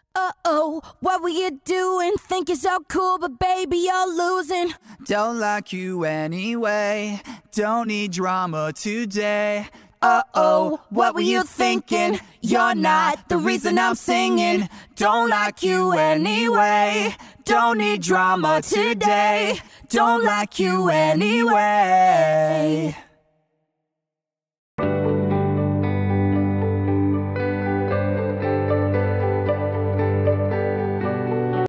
Uh-oh, what were you doing? Think you're so cool, but baby, you're losing. Don't like you anyway. Don't need drama today. Uh-oh, what were you thinking? You're not the reason I'm singing. Don't like you anyway. Don't need drama today. Don't like you anyway.